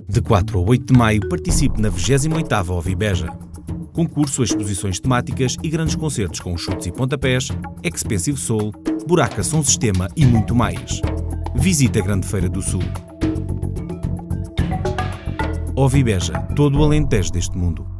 De 4 a 8 de maio, participe na 28ª Ovibeja. Concurso, exposições temáticas e grandes concertos com chutes e pontapés, Expensive Soul, Buraca Som Sistema e muito mais. Visite a Grande Feira do Sul. Ovibeja, todo o Alentejo deste mundo.